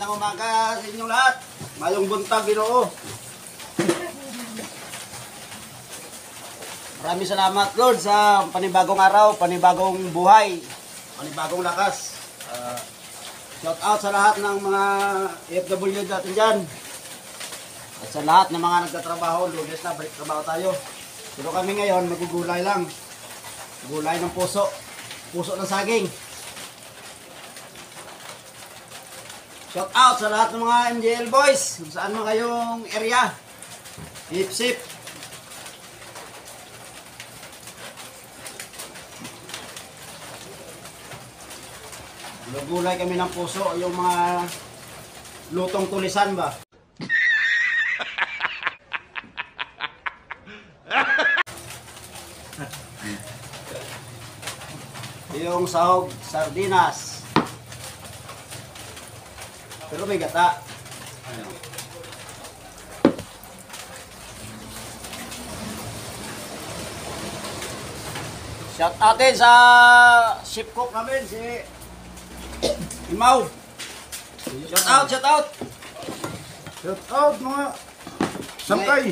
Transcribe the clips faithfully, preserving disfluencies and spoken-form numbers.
Magandang umaga sa inyong lahat. Mayong buntag, Ginoo. Maraming salamat, Lord, sa panibagong araw, panibagong buhay, panibagong lakas. Uh, shout out sa lahat ng mga F W natin dyan. At sa lahat ng mga nagtatrabaho, lunes na, balik trabaho tayo. Pero kami ngayon, magugulay lang. Gulay ng puso. Puso ng saging. Shout out sa lahat ng mga M J L boys. Kung saan mo kayong area. Hip-sip. Gulay kami ng puso. Yung mga lutong tulisan ba? Yung sahog sardinas. Pero may gata. Shout out din sa chef cook namin, si Imaw. Shout out, shout out. Shout out mga sangkay.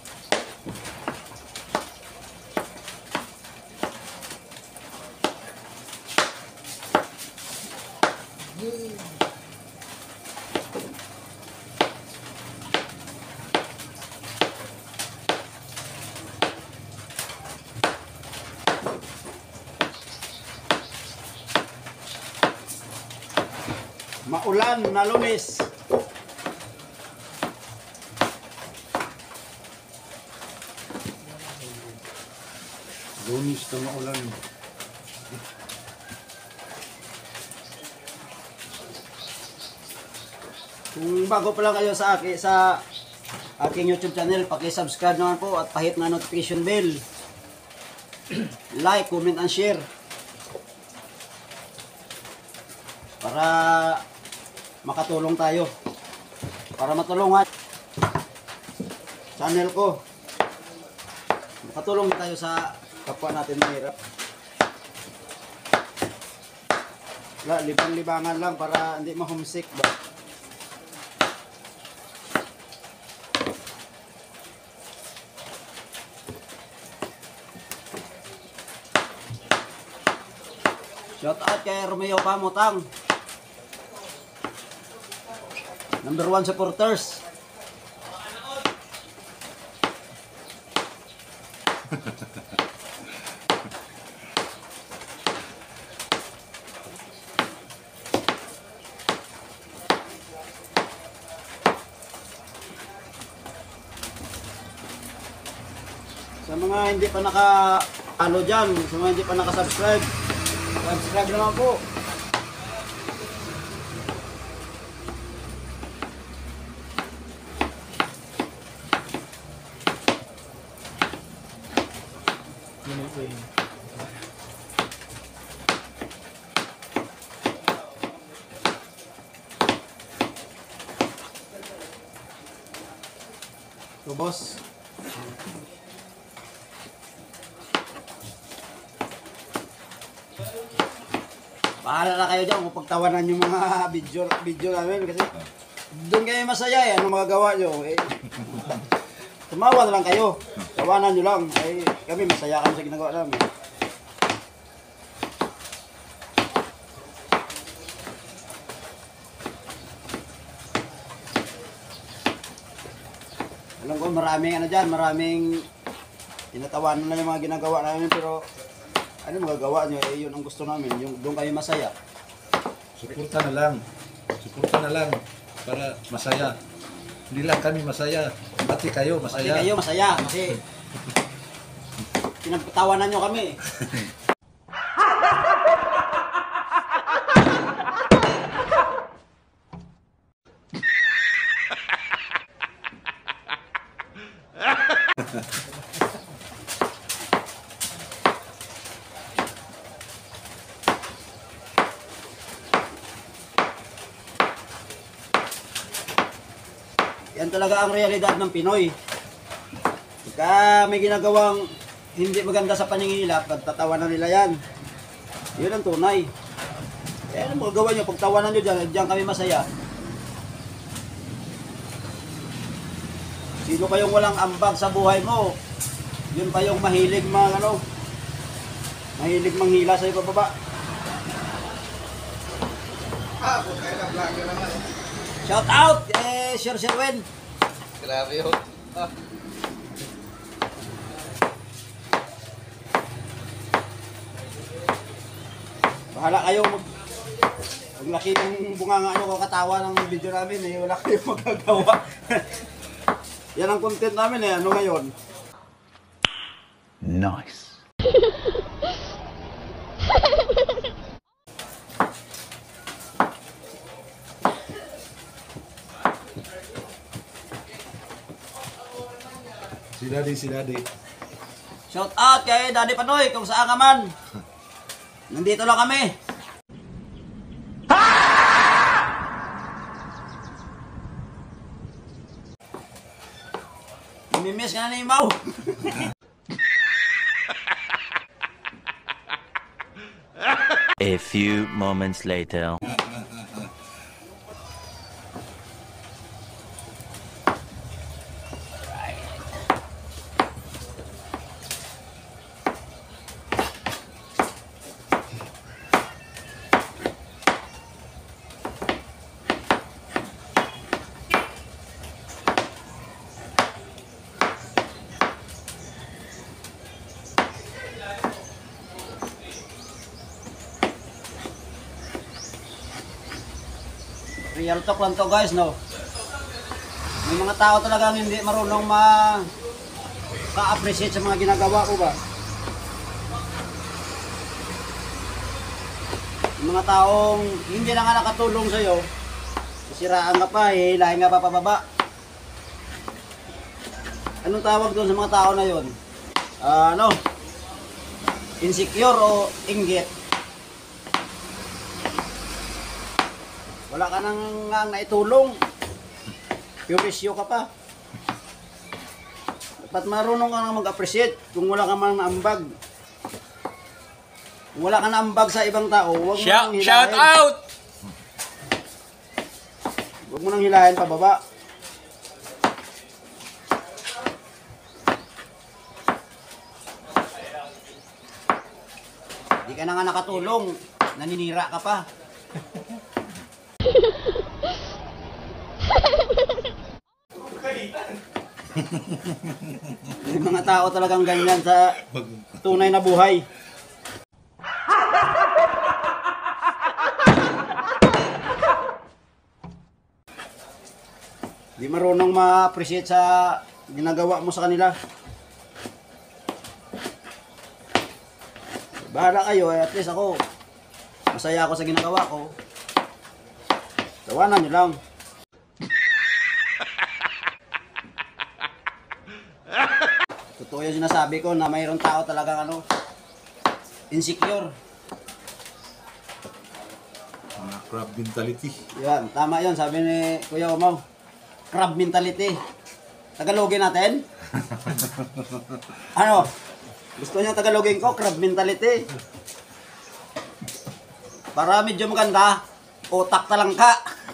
Maulan na Lunes. Lunes na maulan. Kung bago pa lang kayo sa akin sa aking YouTube channel, paki-subscribe naman po at pahit na notification bell. Like, comment, and share. Para makatulong tayo. Para matulungan channel ko. Makatulong tayo sa kapwa natin mahirap. Wala, libang-libangan lang para hindi ma-homesick ba. Shout out kay Romeo Pamutang. Number one supporters. Sa mga hindi pa naka-ano dyan, sa mga hindi pa naka-subscribe, subscribe naman po. So, boss. Bahala na kayo dyan kung pagtawanan yung mga video, video namin kasi doon kayo masaya eh. Ano magagawa nyo? Eh, tumawa na lang kayo. Tawanan nyo lang. Eh, kami masaya kami sa ginagawa namin. Alam ko maraming ano dyan, maraming tinatawanan na yung mga ginagawa namin pero ano magagawa nyo, eh yun ang gusto namin, yung doon kayo masaya. Suporta na lang. Suporta na lang para masaya. Hindi lang kami masaya, pati kayo masaya. Pati kayo masaya kasi pinagpatawanan nyo kami. Yan talaga ang realidad ng Pinoy. Pagka may ginagawang hindi maganda sa paningin nila, pagtatawanan nila yan. Yun ang tunay. Eh, ano magagawa nyo? Pagtawanan nyo dyan, dyan kami masaya. Sino pa yung walang ambag sa buhay mo? Yun pa yung mahilig mang ano, mahilig manghila sa ibababa. Ah, kung kaya na vlogger naman. Shout out eh Sir Sherwin. Grabe yun. Ah. Bahala kayo mag pag laki ng bunganga nyo kakatawa ng video namin eh, wala kayong magagawa. Yan ang content namin eh, ano ngayon? Nice. Si Daddy, si Daddy. Shout out kay Daddy Panoy kung saan ka man. Nandito lang kami. Namimiss ka na ni Mau. A few moments later. Real talk lang to guys, no? May mga tao talagang hindi marunong ma ka-appreciate sa mga ginagawa ko ba? Yung mga taong hindi na nga nakatulong sa'yo, sisiraan ka pa, hihilahin ka pa pababa. Anong tawag doon sa mga tao na yon? Ah, ano? Insecure o inggit? Wala ka nang nga naitulong. Purisyo ka pa. Dapat marunong ka nang mag-appreciate kung wala ka man naambag. Kung wala ka naambag sa ibang tao, huwag mo Shout, nang hilahin. shout out! Huwag mo nang hilahin pababa. Hindi ka na nga nakatulong. Naninira ka pa. May mga tao talagang ganyan sa tunay na buhay. Di marunong ma-appreciate sa ginagawa mo sa kanila. Bahala kayo, eh, at least ako masaya ako sa ginagawa ko. Tawanan nyo lang. Totoo yung sinasabi ko na mayroong tao talagang ano, insecure. Mga crab mentality. Yan, tama yun, sabi ni Kuya Umaw. Crab mentality. Tagalogin natin? Ano? Gusto niyo Tagalogin ko? Crab mentality. Para medyo maganda, utak talang ka.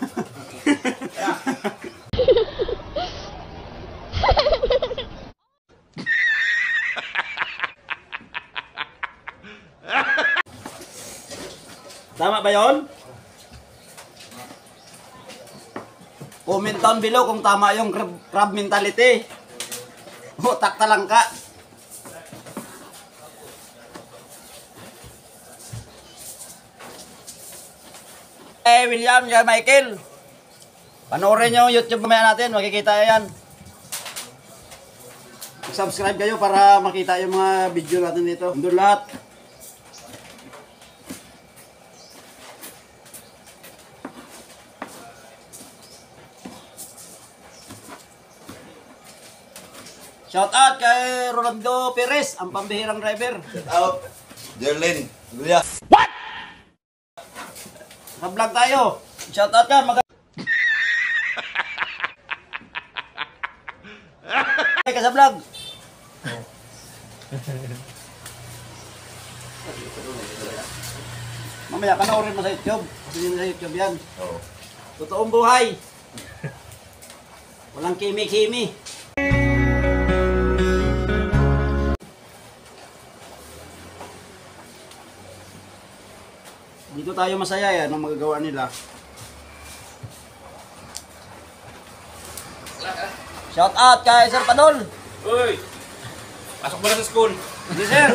Tama ba yon? Comment down below kung tama yung crab, crab mentality. Utak talang ka. Eh, William, ya Michael. Panoorin nyo yung YouTube mamaya natin, makikita yan. Subscribe kayo para makita yung mga video natin dito. Doon lahat. Shout out kay Rolando Perez, ang pambihirang driver. Shout out. Jerlyn. Julia. Sa vlog tayo. Shout out ka. Mag- ka sa vlog. Mamaya panoorin mo sa YouTube. Kasi yun sa YouTube yan. Oo. Totoong buhay. Walang kimi-kimi. Dito tayo masaya yan, ang magagawa nila. Shout out kay Sir Padol. Uy! Pasok mo na sa school. Hindi, sir.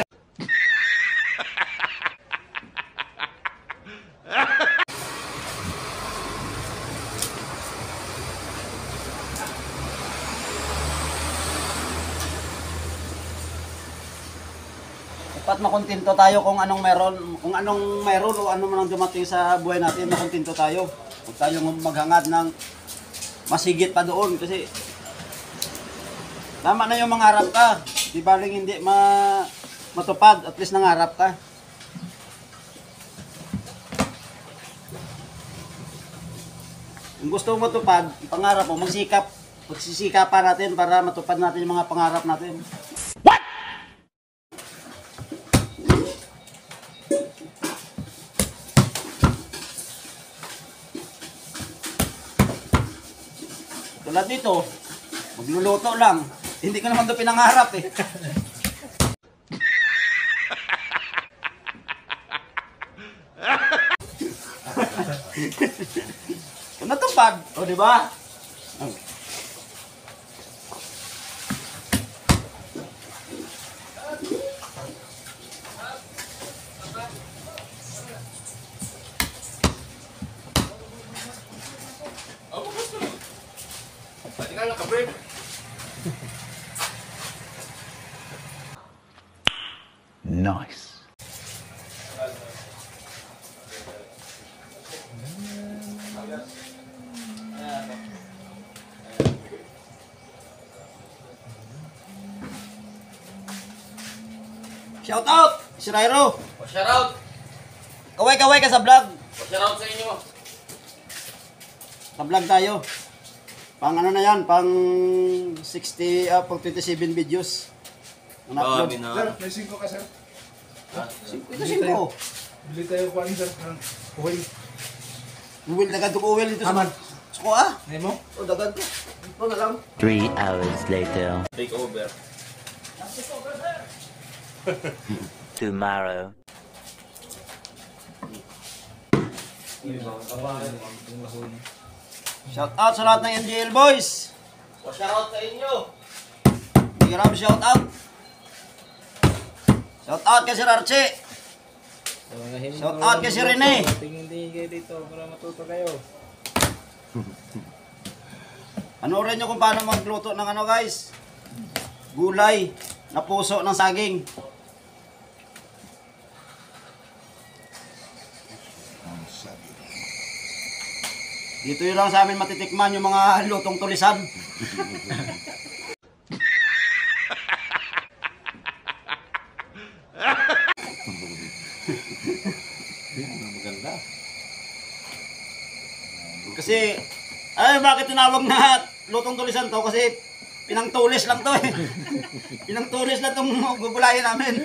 Dapat makontento tayo kung anong meron, kung anong meron o ano man ang dumating sa buhay natin, makontento tayo. Huwag tayong maghangad ng masigit pa doon kasi tama na yung mangarap ka. Di baling hindi ma matupad, at least nangarap ka. Kung gusto mo matupad, pangarap mo, magsikap. Magsisikapan natin para matupad natin yung mga pangarap natin. Tulad dito, magluluto lang. Hindi ko naman ito pinangarap eh. Natupad, o di ba? Pati ka naka-break. Nice. Shout out! Si Rairo! Shout out! Kaway-kaway ka sa vlog. Shout out sa inyo. Sa vlog tayo. Pang ano na yan, pang sixty, uh, pang twenty-seven videos. Ang upload. Grabe na. Sir, may singko ka, sir. Ito singko. Bili tayo ko sir. ng Uy. Uwil, dagan to ko uwil dito sa Aman. Suko ah. Ngayon mo? O, dagan to. Ito na lang. Three hours later. Take over. Tomorrow. Shout out sa lahat ng N G L boys. Shout out sa inyo. Big ram shout out. Shout out kay Sir Archie. Shout out kay Sir Rene. Tingin-tingin kayo dito para matuto kayo. Panoorin nyo kung paano magluto ng ano guys. Gulay na puso ng saging. Dito yun lang sa amin matitikman yung mga lutong tulisan. Maganda. Kasi, ay bakit tinawag na lutong tulisan to? Kasi pinangtulis lang to eh. Pinangtulis lang itong gugulayan namin.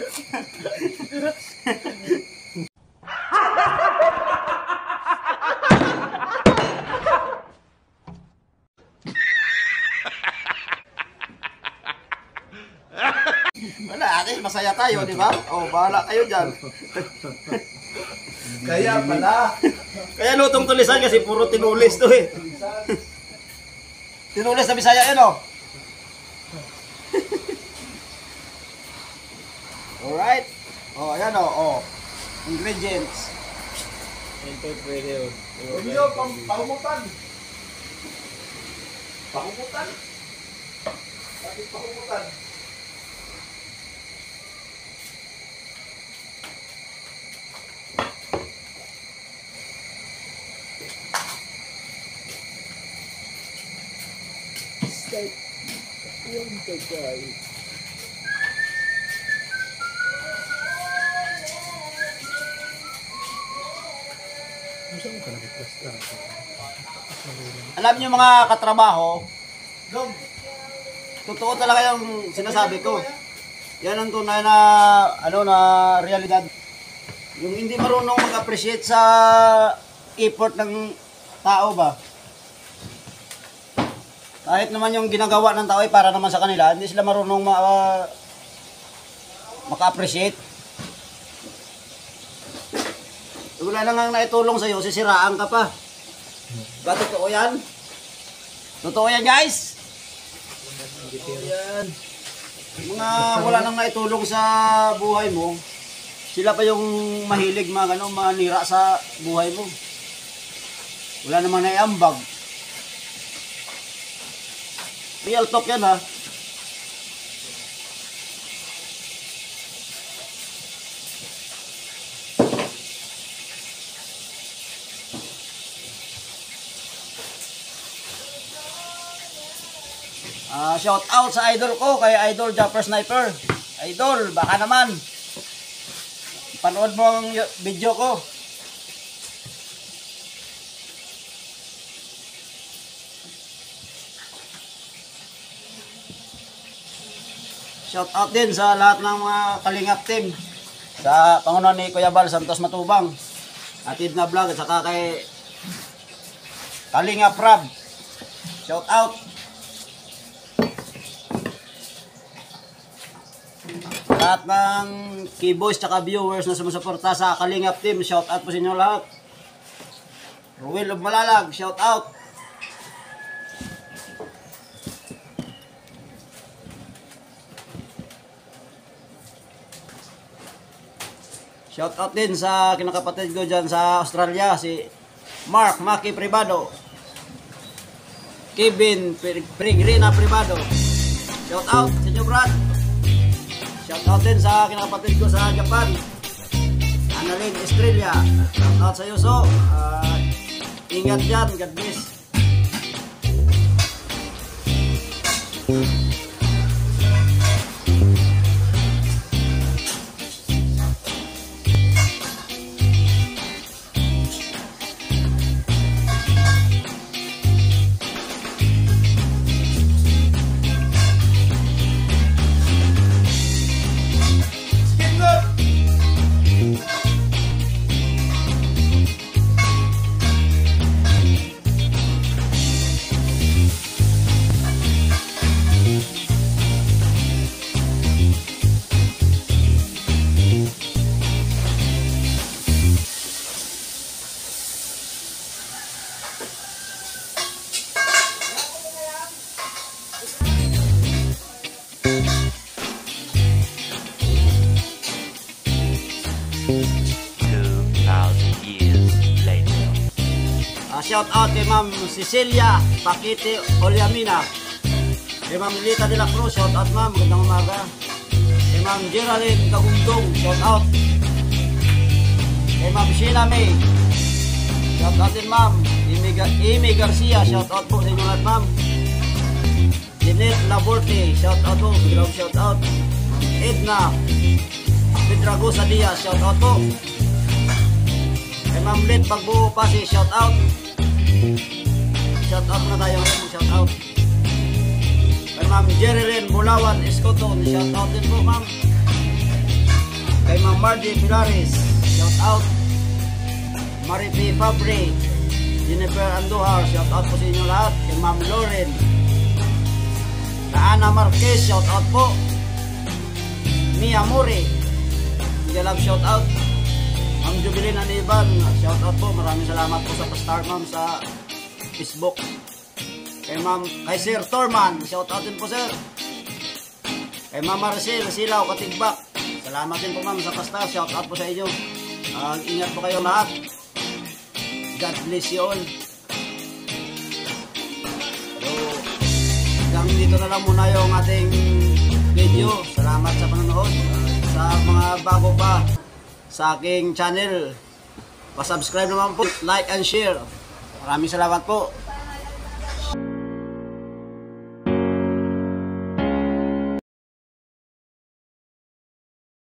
Wala, ate, masaya tayo, di ba? O, bahala kayo dyan. Kaya pala. Kaya lutong tulisan kasi puro tinulis to eh. Tinulis na Bisaya yun, oh. Alright. Oh, ayan, oh, oh. Ingredients. Ito pwede yun. Huwag niyo, pang- pahumutan. Pahumutan. Bakit pahumutan? Yung tagay. Alam niyo mga katrabaho, totoo talaga yung sinasabi ko. Yan ang tunay na, ano, na realidad. Yung hindi marunong mag-appreciate sa effort ng tao ba? Kahit naman yung ginagawa ng tao ay para naman sa kanila, hindi sila marunong ma uh, maka-appreciate. Pag wala na nga naitulong sa'yo, sisiraan ka pa. Ba, totoo yan? Totoo yan, guys? Totoo yan. Mga wala nang naitulong sa buhay mo, sila pa yung mahilig mga ano, manira sa buhay mo. Wala namang naiambag. Real talk yan, ha? Uh, shout out sa idol ko, kay Idol Jumper Sniper. Idol, baka naman panood mo ang video ko. Shout out din sa lahat ng mga Kalingap team, sa pangunahan ni Kuya Bal Santos Matubang, Atid na Vlog, at saka kay Kalingap Rab. Shout out. Lahat ng keyboys tsaka viewers na sumusuporta sa Kalingap team, shout out po sa inyo lahat. Ruel of Malalag, shout out. Shout out din sa kinakapatid ko dyan sa Australia, si Mark Maki Privado, Kevin Prigrina Privado. Shout out sa inyo, Brad. Shout out din sa kinakapatid ko sa Japan, Annalyn Estrella. Shout out sa iyo, so uh, ingat dyan, God bless. Uh, shout out kay Ma'am Cecilia Pakiti Oliamina, kay Ma'am Lita de la Cruz, shout out ma'am, magandang umaga. Kay Ma'am Geraldine Kagundong, shout out. Kay Ma'am Sheila May, shout out din ma'am. Amy, Amy Garcia, shout out po sa inyo lahat ma'am. Jeanette Laborte, shout out po, biglang shout out. Edna Pedragosa Diaz, shout out po. Kay Ma'am Lit Pagbuo Pasi, shout out. Shout out na tayo ngayon, shout out. Kay Ma'am Jerilyn Bulawan Escoton, shout out din po ma'am. Kay Ma'am Margie Pilares, shout out. Maripi Fabre, Jennifer Andujar, shout out po sa inyo lahat. Kay Ma'am Lauren, kay Ana Marquez, shout out po. Mia Mori, Galab, shout out. Ang Jubilin Aniban, shout out po. Maraming salamat po sa pa-star ma'am sa Facebook. Kay ma'am, kay Sir Torman, shout out din po sir. Kay Ma'am Maricel Silaw Katigbak, salamat din po ma'am sa pa-star, shout out po sa inyo. Uh, ingat po kayo lahat. God bless you all. So, hanggang dito na lang muna yung ating video. Salamat sa panonood. Uh, sa mga bago pa sa aking channel, pa-subscribe naman po, like and share. Maraming salamat po.